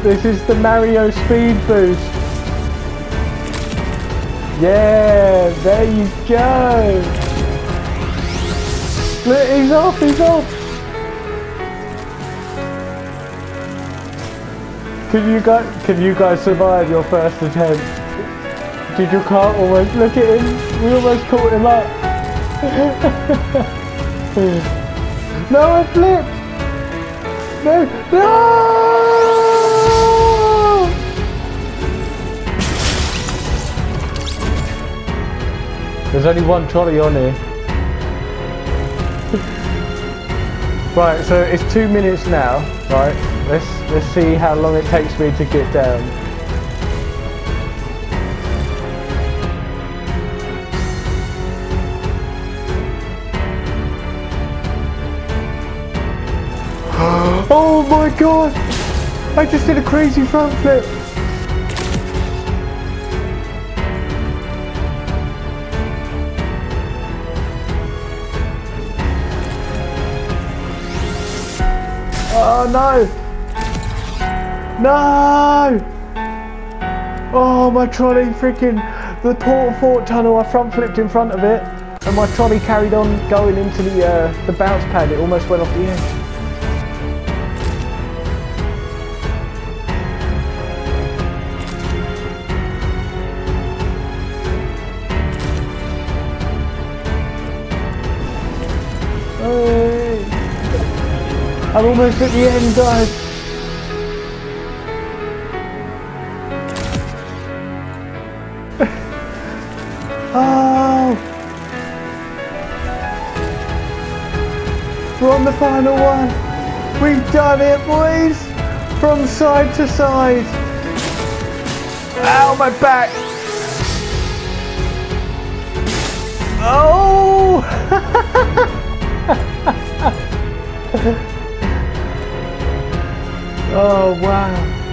This is the Mario speed boost. Yeah, there you go. Look, he's off, he's off. Can you guys survive your first attempt? Did your car almost, look at him, we almost caught him up. No, I flipped. No, no! There's only one trolley on here. Right, so it's 2 minutes now, right? Let's see how long it takes me to get down. Oh my god! I just did a crazy front flip! Oh no! No! Oh, my trolley freaking... The Port tunnel, I front flipped in front of it and my trolley carried on going into the bounce pad. It almost went off the edge. Hey. I'm almost at the end, guys. Oh! We're on the final one. We've done it, boys. From side to side. Ow, my back. Oh! Oh, wow.